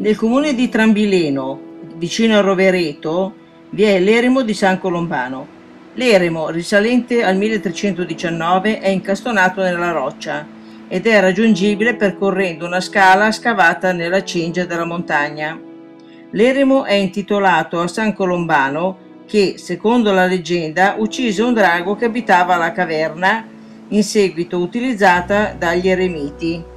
Nel comune di Trambileno, vicino a Rovereto, vi è l'eremo di San Colombano. L'eremo, risalente al 1319, è incastonato nella roccia ed è raggiungibile percorrendo una scala scavata nella cingia della montagna. L'eremo è intitolato a San Colombano che, secondo la leggenda, uccise un drago che abitava la caverna, in seguito utilizzata dagli eremiti.